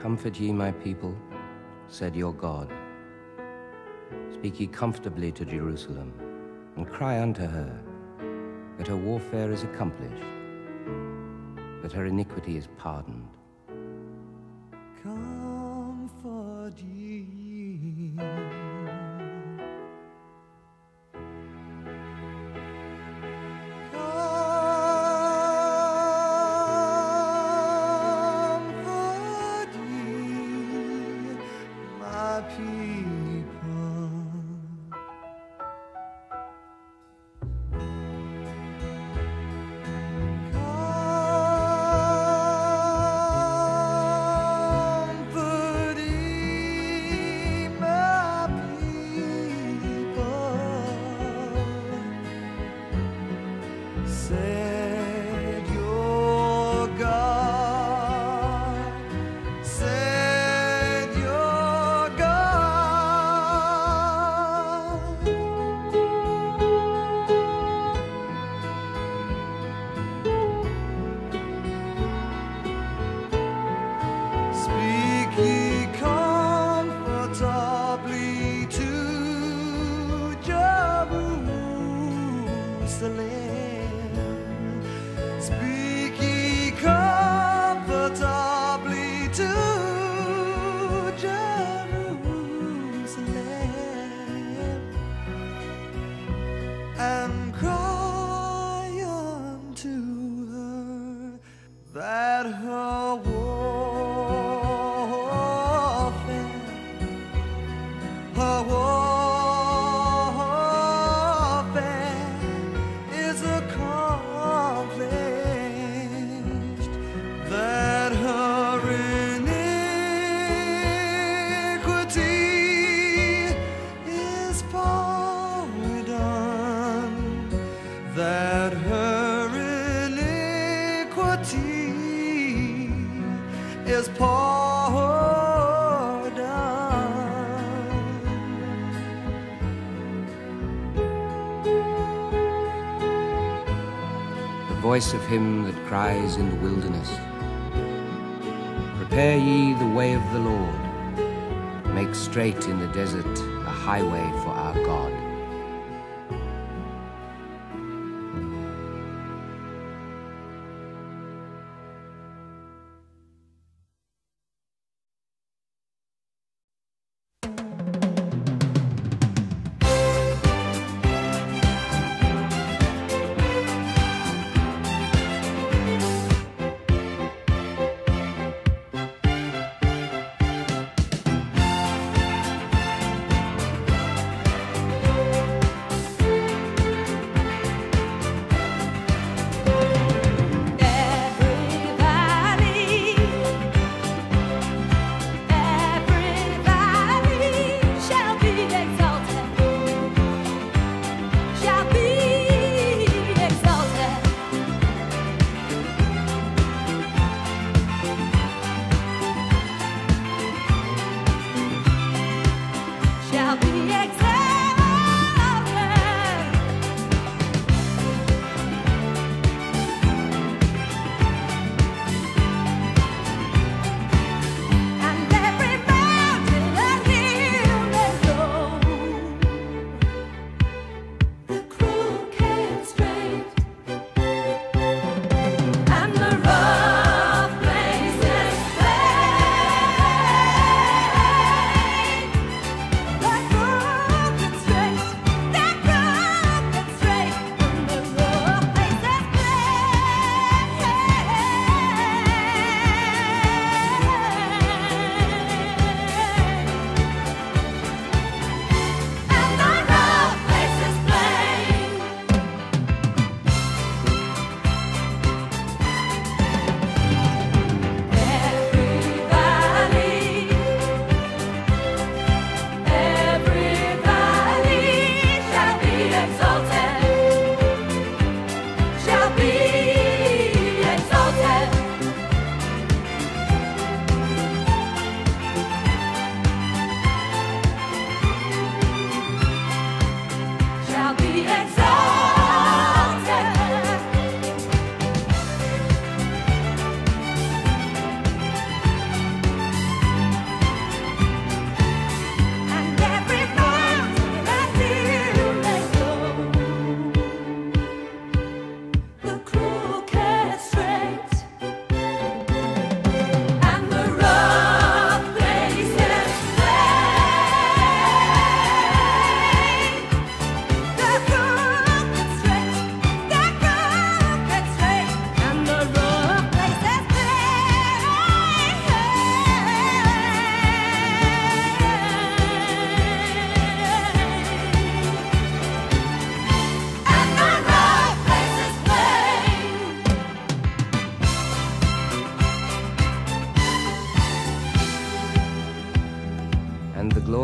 Comfort ye my people, said your God. Speak ye comfortably to Jerusalem, and cry unto her, that her warfare is accomplished, that her iniquity is pardoned. Comfort ye. Comfort ye, my people. Comfort ye, my people. Said your God, said your God. Speak ye comfortably to Jerusalem. Speak ye comfortably to Jerusalem, and cry unto her that her warfare is accomplished, that her iniquity is pardoned, that her iniquity is pardoned. The voice of him that cries in the wilderness, prepare ye the way of the Lord, make straight in the desert a highway for our God.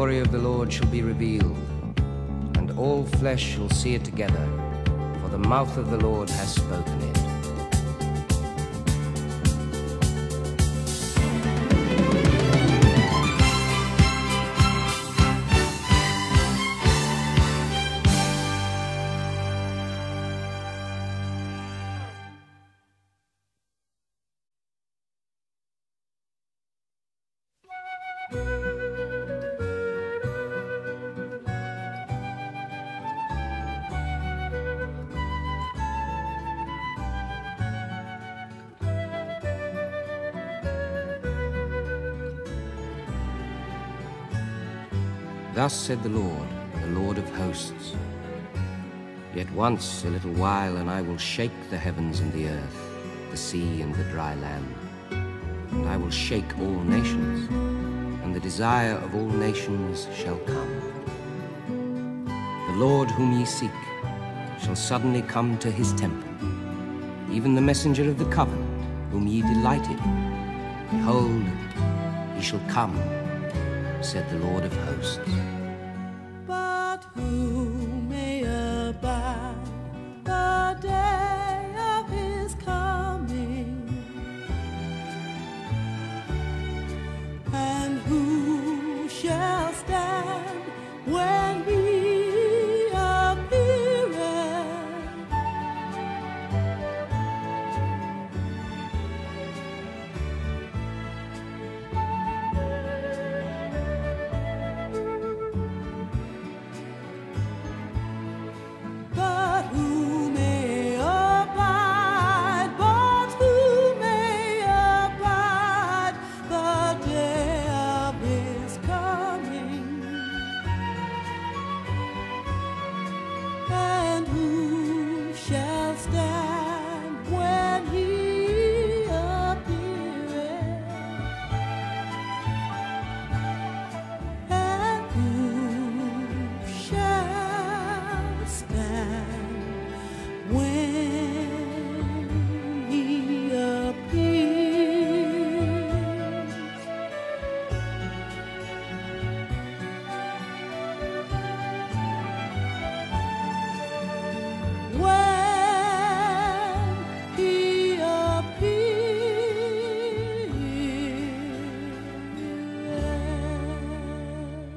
glory of the Lord shall be revealed, and all flesh shall see it together, for the mouth of the Lord has spoken it. Thus said the Lord of hosts, Yet once a little while, and I will shake the heavens and the earth, the sea and the dry land. And I will shake all nations, and the desire of all nations shall come. The Lord whom ye seek shall suddenly come to his temple, even the messenger of the covenant whom ye delighted. Behold, he shall come, said the Lord of hosts. But who may abide the day of his coming? And who shall stand when he appeareth? But who may abide, but who may abide the day of his coming? And who shall stand when he appeareth? And who shall stand when he appears? When he appears.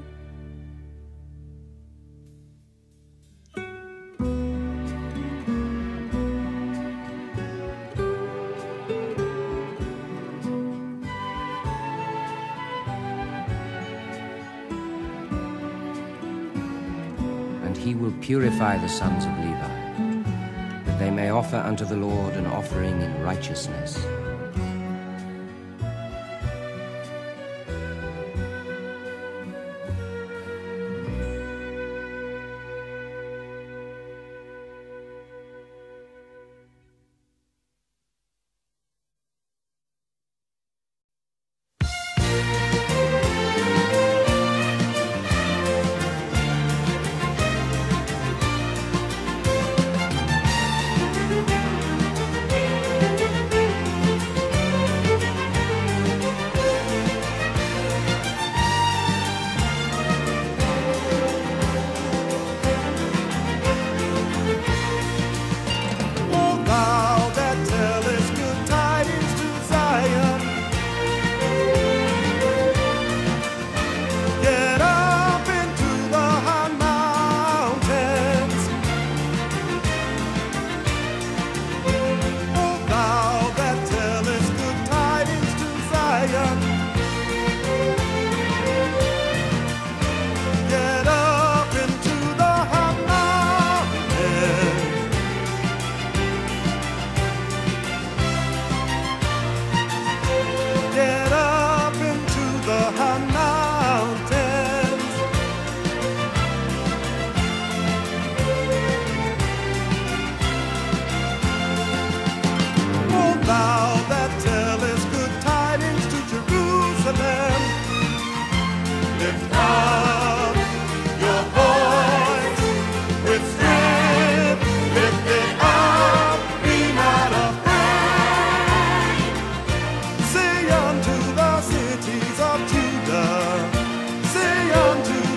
And he will purify the sons of Levi, that they may offer unto the Lord an offering in righteousness. O thou that tellest good tidings to Zion, get up into the high mountains. O thou that tellest good tidings to Zion, get up into the high mountains. Get up into the high mountains. O thou that tellest good tidings to Jerusalem, lift up your voice with strength, lift it up, be not afraid. Say unto the cities of Judah, say unto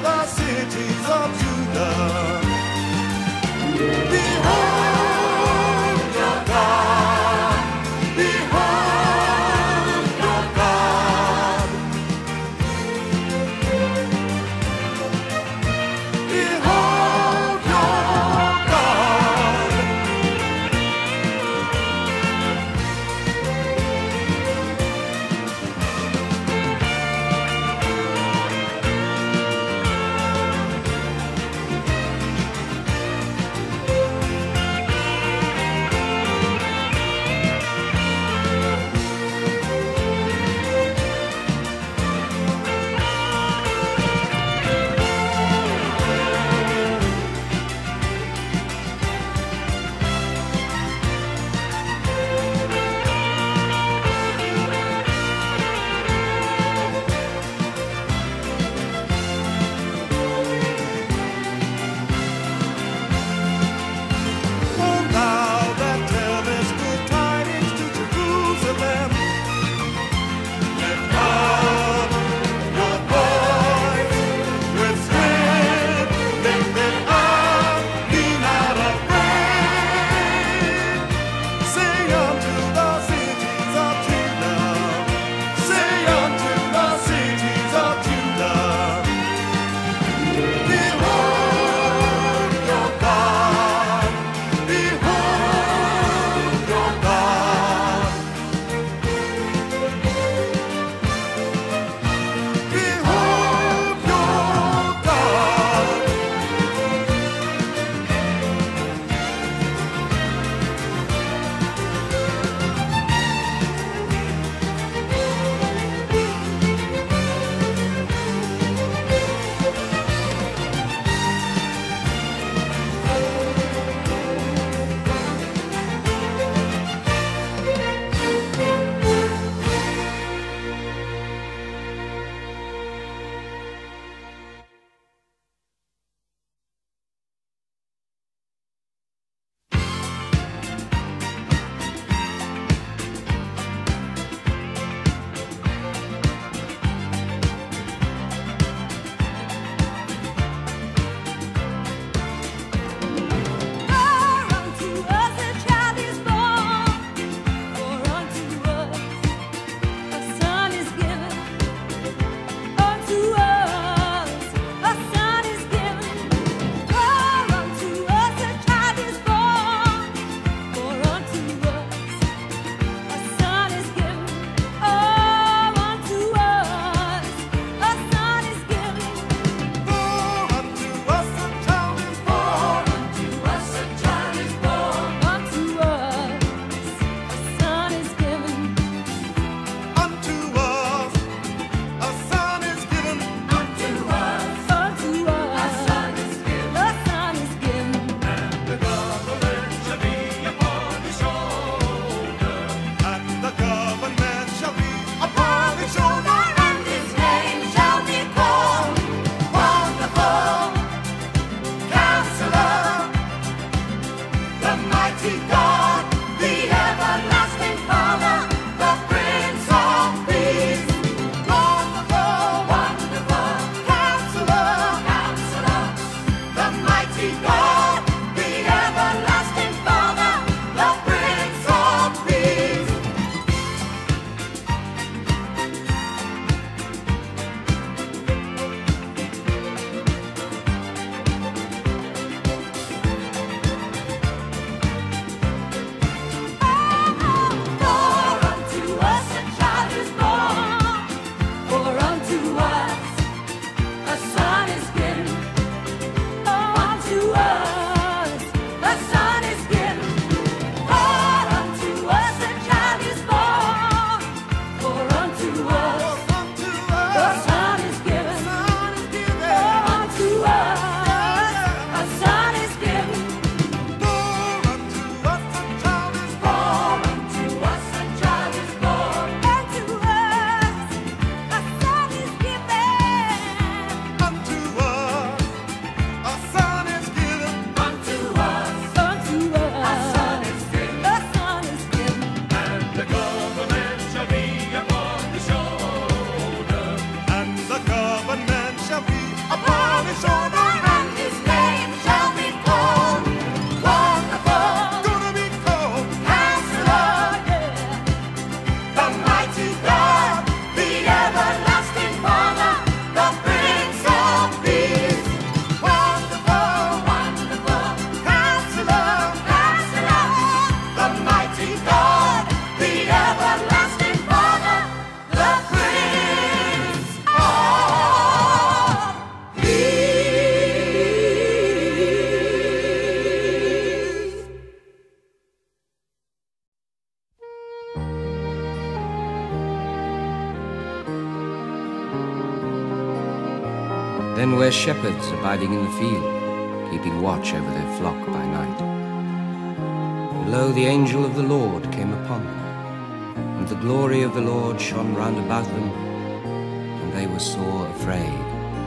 Then were shepherds abiding in the field, keeping watch over their flock by night. And lo, the angel of the Lord came upon them, and the glory of the Lord shone round about them, and they were sore afraid.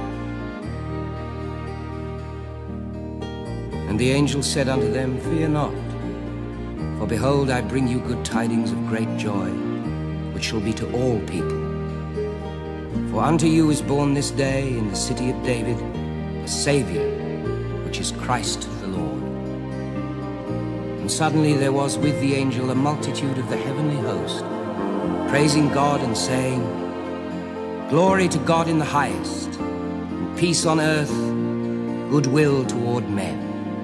And the angel said unto them, Fear not, for behold, I bring you good tidings of great joy, which shall be to all people. For unto you is born this day in the city of David a Saviour, which is Christ the Lord. And suddenly there was with the angel a multitude of the heavenly host, praising God and saying, Glory to God in the highest, and peace on earth, goodwill toward men.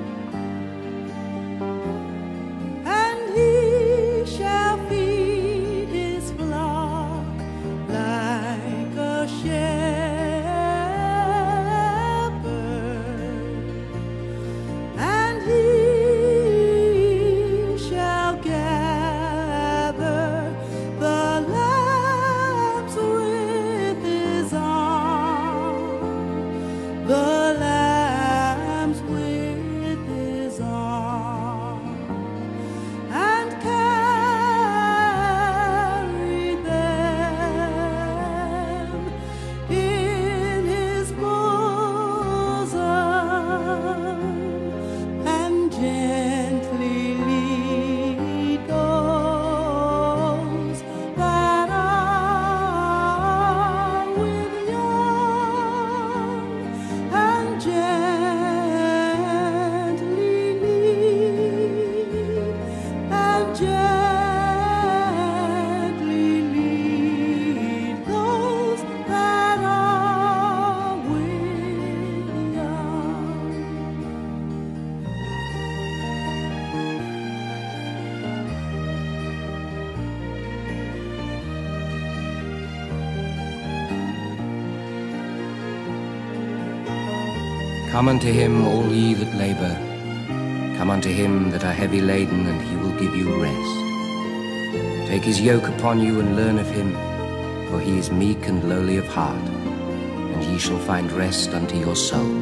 Come unto him, all ye that labour, come unto him that are heavy laden, and he will give you rest. Take his yoke upon you and learn of him, for he is meek and lowly of heart, and ye shall find rest unto your souls.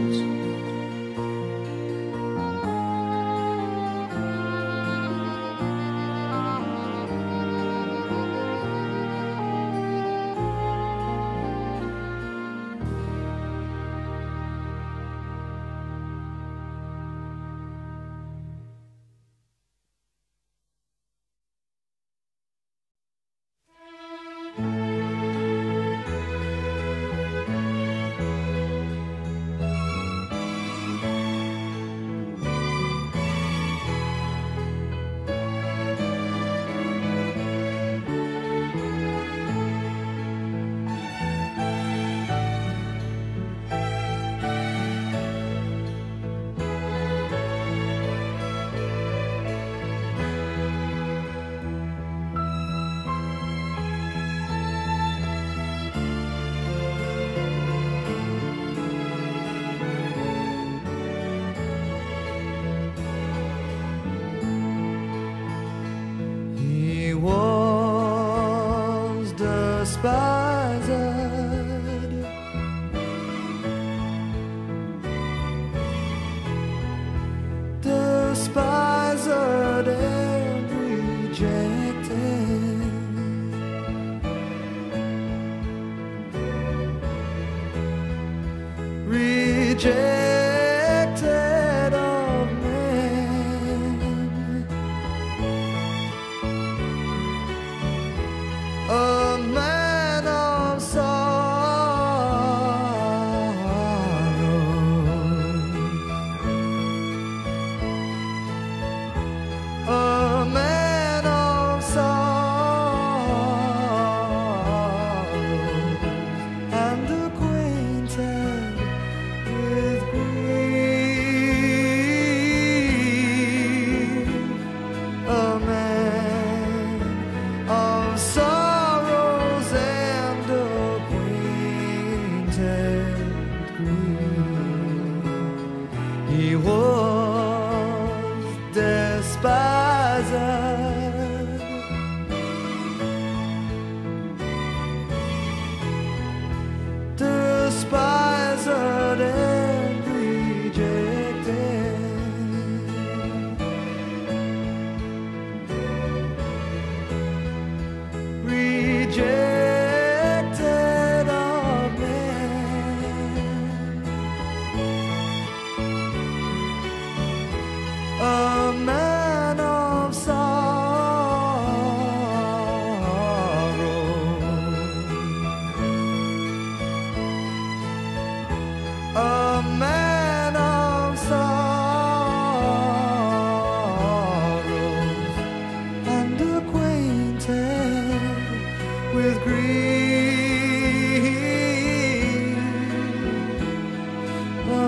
Despised and rejected, rejected of men, a man of a man of sorrows, and acquainted with with grief. A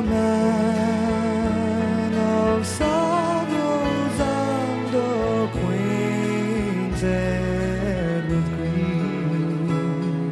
man of sorrows and acquainted with grief.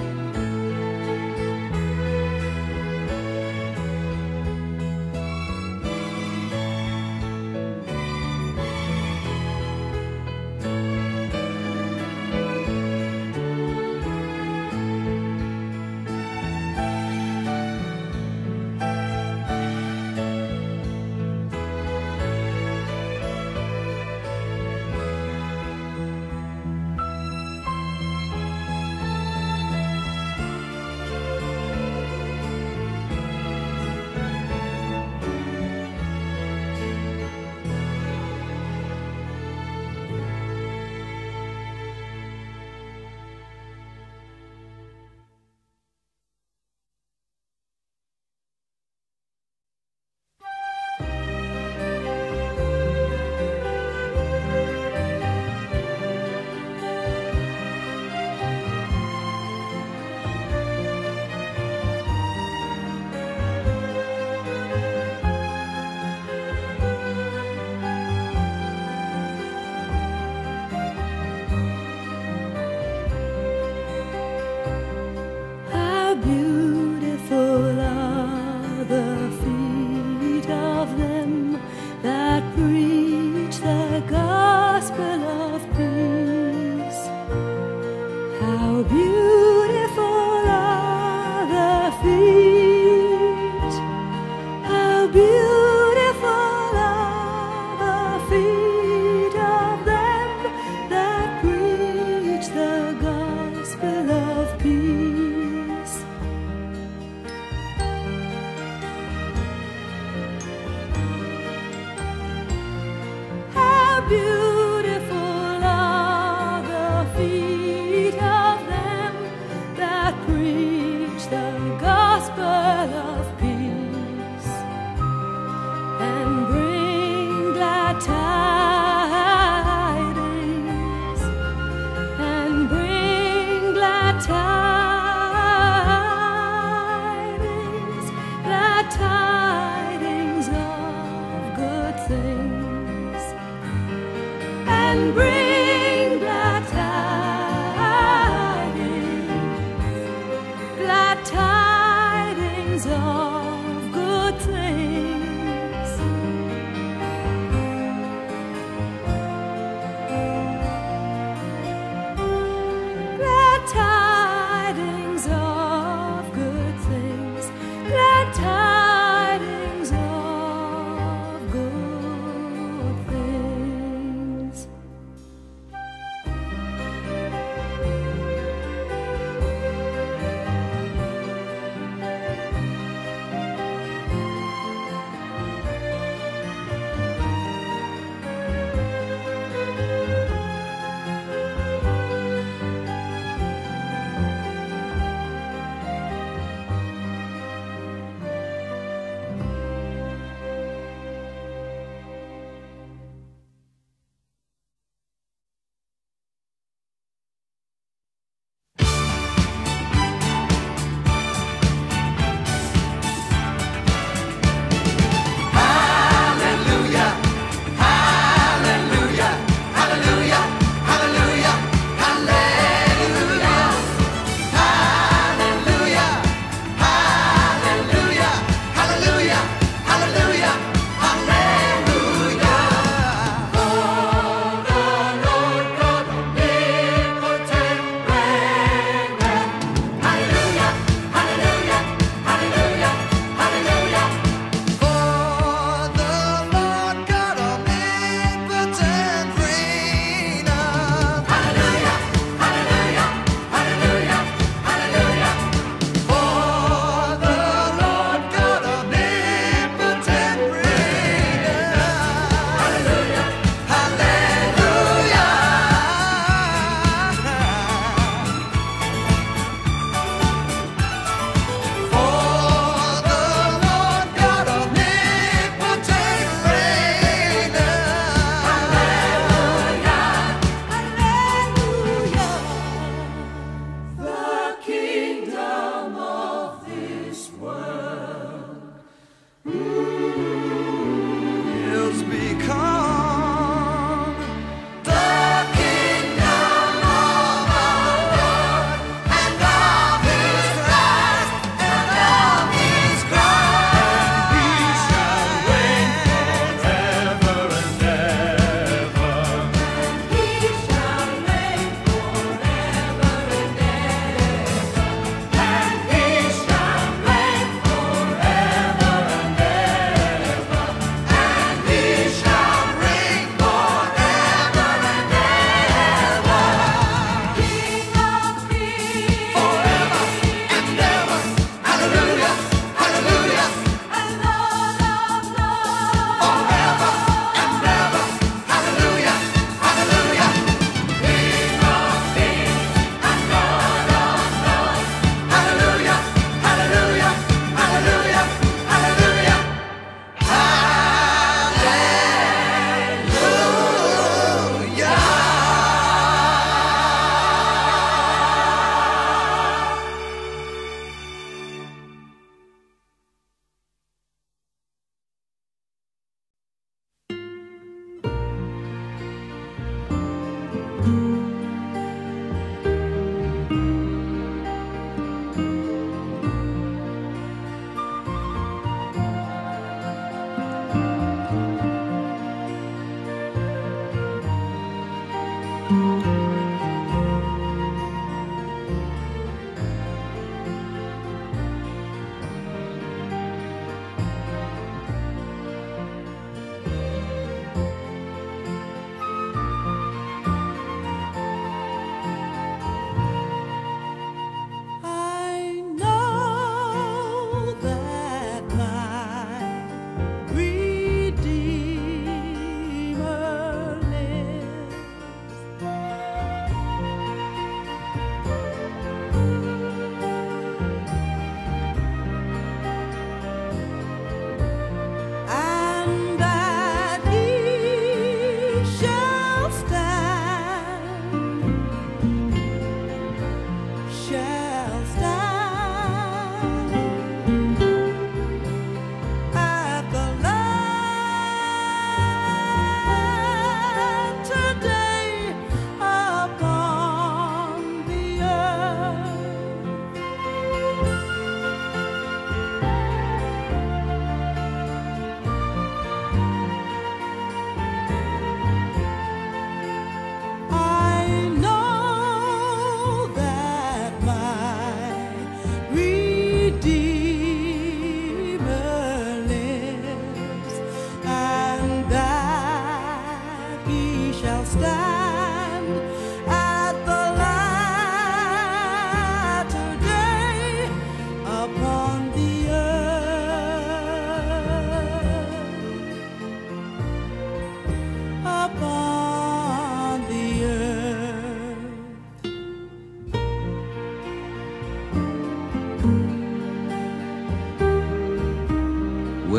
How beautiful are the feet of them that preach the gospel of peace. How beautiful are the feet. How beautiful are the feet of them that preach the gospel of peace. How beautiful are the feet of them that preach the gospel of peace and bring glad tidings and bring glad tidings, glad tidings of good things, and bring glad tidings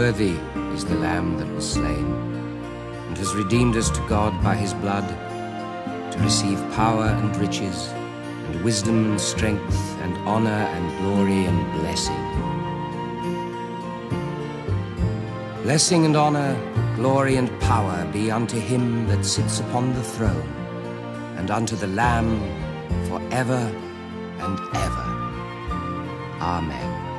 Worthy is the Lamb that was slain, and has redeemed us to God by his blood, to receive power and riches, and wisdom and strength, and honor and glory and blessing. Blessing and honor, glory and power be unto him that sits upon the throne, and unto the Lamb forever and ever. Amen.